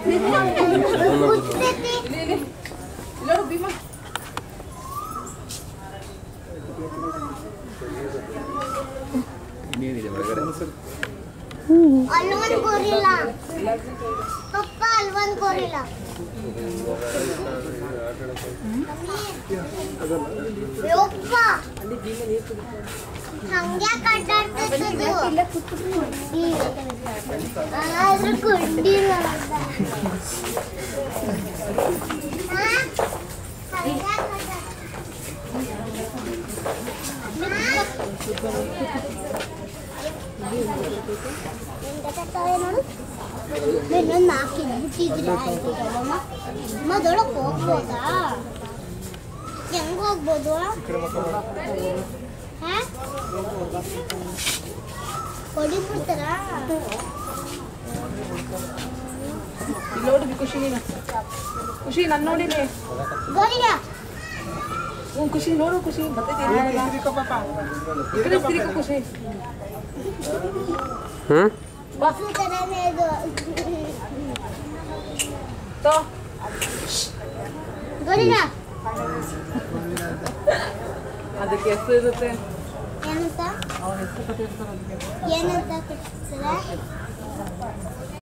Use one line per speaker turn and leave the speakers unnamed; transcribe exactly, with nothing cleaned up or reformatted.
Alwan gorilla. Papa alwan gorilla. Yoppa. ಹಂಗೆ ಕಟ್ಟಾಡ್ತಿದ್ದು ಆದ್ರೂ ಕೊಟ್ಟಿಲ್ಲ ನೋಡು ಇನ್ನೊಂದು ನಾಲ್ಕಿನ ಬಿಟ್ಟಿದ್ರೆ ಆಯ್ತು ಅಮ್ಮ ದೊಡ್ಡಕ್ಕೆ ಹೋಗ್ಬೋದಾ ಹೆಂಗ್ ಹೋಗ್ಬೋದು ಹೊಡಿಬಿಡ್ತಾರಾ
ನೋಡಿ ಖುಷಿ ನೀನು ಖುಷಿ ನನ್ನ ನೋಡಿನಿ
ಗೋರಿಯಾ
ಹ್ಞೂ ಖುಷಿ ನೋಡು ಖುಷಿ ಬರ್ತೈತಿ ಖುಷಿ
ಹ್ಮ್
ಬಸ್ಸು ತರನೇ ಇದು
ತೋ
ಗೋರಿಯಾ
ಅದಕ್ಕೆ ಎಷ್ಟು ಇರುತ್ತೆ
ಏನಂತ
ಅವ್ರ ಹೆಸರು ಕಟ್ಟಿರ್ತಾರೆ ಅದಕ್ಕೆ
ಏನಂತ ಕಟ್ಟಿಸ್ತಾರೆ